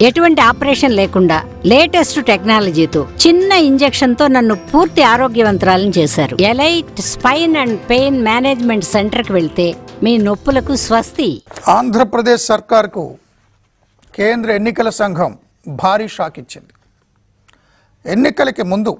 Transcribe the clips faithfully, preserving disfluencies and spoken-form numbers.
ఎటువంటి ఆపరేషన్ లేకుండా లేటెస్ట్ టెక్నాలజీతో చిన్న ఇంజెక్షన్ తో నన్ను పూర్తి ఆరోగ్యవంతురాలను చేశారు. Elite spine and pain management centre కి వెళ్తే మీ నొప్పులకు స్వస్తి. ఆంధ్రప్రదేశ్ సర్కార్కు కేంద్ర ఎన్నికల సంఘం భారీ షాక్ ఇచ్చింది. ఎన్నికలకి ముందు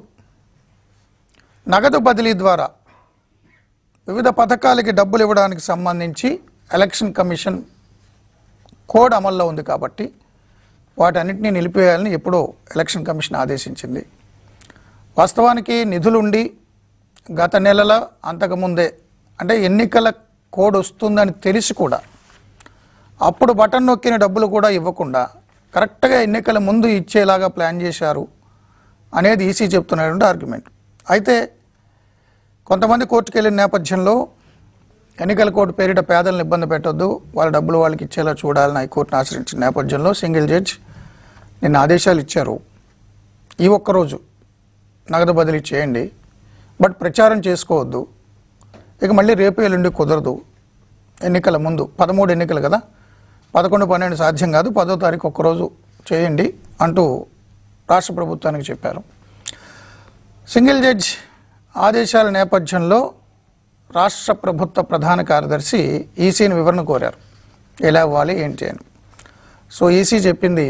నగదు బదిలీ ద్వారా వివిధ పథకాలకి డబ్బులు ఇవ్వడానికి సంబంధించి ఎలక్షన్ కమిషన్ కోడ్ అమల్లో ఉంది కాబట్టి వాటన్నిటినీ నిలిపేయాలని ఎప్పుడో ఎలక్షన్ కమిషన్ ఆదేశించింది. వాస్తవానికి నిధులుండి గత నెలల అంతకుముందే అంటే ఎన్నికల కోడ్ వస్తుందని తెలిసి కూడా అప్పుడు బటన్ నొక్కిన డబ్బులు కూడా ఇవ్వకుండా కరెక్ట్గా ఎన్నికల ముందు ఇచ్చేలాగా ప్లాన్ చేశారు అనేది ఈసీ చెప్తున్నటువంటి ఆర్గ్యుమెంట్. అయితే కొంతమంది కోర్టుకు వెళ్ళిన నేపథ్యంలో ఎన్నికల కోర్టు పేరిట పేదలను ఇబ్బంది పెట్టొద్దు, వాళ్ళ డబ్బులు వాళ్ళకి ఇచ్చేలా చూడాలని హైకోర్టును ఆశ్రయించిన నేపథ్యంలో సింగిల్ జడ్జ్ నిన్న ఆదేశాలు ఇచ్చారు. ఈ ఒక్కరోజు నగదు బదిలీ చేయండి, బట్ ప్రచారం చేసుకోవద్దు. ఇక మళ్ళీ రేపు ఎల్లుండి కుదరదు, ఎన్నికల ముందు పదమూడు ఎన్నికలు కదా, పదకొండు పన్నెండు సాధ్యం కాదు, పదో తారీఖు ఒక్కరోజు చేయండి అంటూ రాష్ట్ర ప్రభుత్వానికి చెప్పారు. సింగిల్ జడ్జ్ ఆదేశాల నేపథ్యంలో రాష్ట్ర ప్రభుత్వ ప్రధాన కార్యదర్శి ఈసీని వివరణ కోరారు, ఎలా ఇవ్వాలి ఏంటి అని. సో ఈసీ చెప్పింది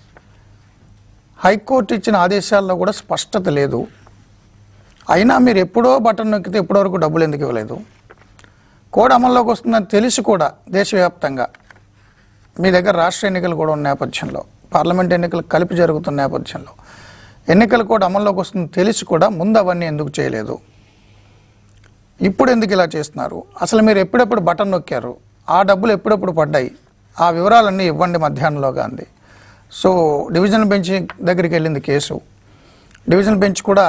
హైకోర్టు ఇచ్చిన ఆదేశాల్లో కూడా స్పష్టత లేదు, అయినా మీరు ఎప్పుడో బటన్ నొక్కితే ఇప్పటివరకు డబ్బులు ఎందుకు ఇవ్వలేదు, కోడ్ అమల్లోకి వస్తుందని తెలిసి కూడా దేశవ్యాప్తంగా మీ దగ్గర రాష్ట్ర ఎన్నికలు కూడా ఉన్న నేపథ్యంలో పార్లమెంట్ ఎన్నికలు కలిపి జరుగుతున్న నేపథ్యంలో ఎన్నికల కోడ్ అమల్లోకి వస్తుందని తెలిసి కూడా ముందు అవన్నీ ఎందుకు చేయలేదు, ఇప్పుడు ఎందుకు ఇలా చేస్తున్నారు, అసలు మీరు ఎప్పుడెప్పుడు బటన్ నొక్కారు, ఆ డబ్బులు ఎప్పుడెప్పుడు పడ్డాయి, ఆ వివరాలన్నీ ఇవ్వండి మధ్యాహ్నంలోగా అంది. సో డివిజనల్ బెంచ్ దగ్గరికి వెళ్ళింది కేసు. డివిజనల్ బెంచ్ కూడా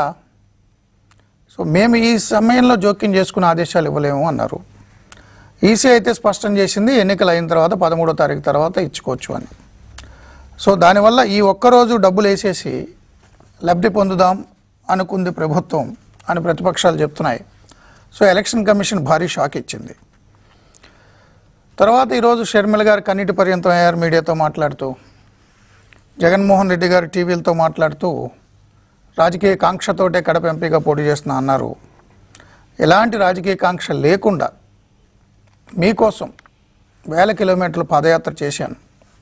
సో మేము ఈ సమయంలో జోక్యం చేసుకునే ఆదేశాలు ఇవ్వలేము అన్నారు. ఈసీ అయితే స్పష్టం చేసింది ఎన్నికలు అయిన తర్వాత పదమూడో తారీఖు తర్వాత ఇచ్చుకోవచ్చు అని. సో దానివల్ల ఈ ఒక్కరోజు డబ్బులు వేసేసి లబ్ధి పొందుదాం అనుకుంది ప్రభుత్వం అని ప్రతిపక్షాలు చెప్తున్నాయి. సో ఎలక్షన్ కమిషన్ భారీ షాక్ ఇచ్చింది. తర్వాత ఈరోజు షర్మిల గారు కన్నీటి పర్యంతం అయ్యారు మీడియాతో మాట్లాడుతూ. జగన్మోహన్ రెడ్డి గారు టీవీలతో మాట్లాడుతూ రాజకీయ కాంక్షతోటే కడప ఎంపీగా పోటీ చేస్తున్నా అన్నారు. ఎలాంటి రాజకీయ కాంక్ష లేకుండా మీకోసం వేల కిలోమీటర్లు పాదయాత్ర చేశాను,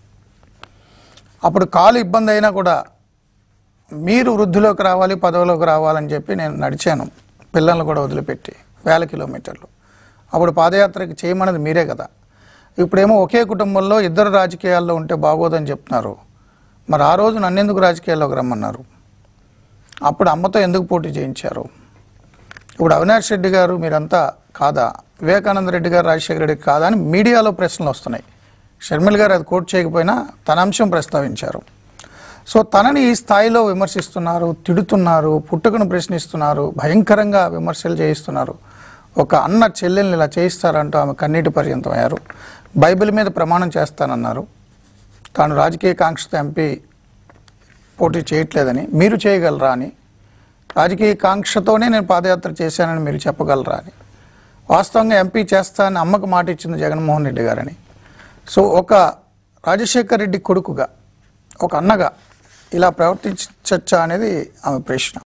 అప్పుడు కాలు ఇబ్బంది అయినా కూడా మీరు వృద్ధిలోకి రావాలి పదవిలోకి రావాలని చెప్పి నేను నడిచాను, పిల్లలను కూడా వదిలిపెట్టి వేల కిలోమీటర్లు. అప్పుడు పాదయాత్రకి చేయమన్నది మీరే కదా, ఇప్పుడేమో ఒకే కుటుంబంలో ఇద్దరు రాజకీయాల్లో ఉంటే బాగోదని చెప్తున్నారు. మరి ఆ రోజు నన్నెందుకు రాజకీయాల్లోకి రమ్మన్నారు, అప్పుడు అమ్మతో ఎందుకు పోటీ చేయించారు, ఇప్పుడు అవినాష్ రెడ్డి గారు మీరంతా కాదా, వివేకానంద రెడ్డి గారు రాజశేఖర రెడ్డి కాదా అని మీడియాలో ప్రశ్నలు వస్తున్నాయి. షర్మిల గారు అది కోట్ చేయకపోయినా తన అంశం ప్రస్తావించారు. సో తనని ఈ స్థాయిలో విమర్శిస్తున్నారు, తిడుతున్నారు, పుట్టుకను ప్రశ్నిస్తున్నారు, భయంకరంగా విమర్శలు చేయిస్తున్నారు. ఒక అన్న చెల్లెల్ని ఇలా చేయిస్తారంటూ ఆమె కన్నీటి పర్యంతం అయ్యారు. బైబిల్ మీద ప్రమాణం చేస్తానన్నారు. తాను రాజకీయ కాంక్షతో ఎంపీ పోటీ చేయట్లేదని, మీరు చేయగలరా అని, రాజకీయ కాంక్షతోనే నేను పాదయాత్ర చేశానని మీరు చెప్పగలరా అని, వాస్తవంగా ఎంపీ చేస్తానని అమ్మకు మాట ఇచ్చింది జగన్మోహన్ రెడ్డి గారని. సో ఒక రాజశేఖర రెడ్డి కొడుకుగా ఒక అన్నగా ఇలా ప్రవర్తించచ్చా అనేది ఆమె ప్రశ్న.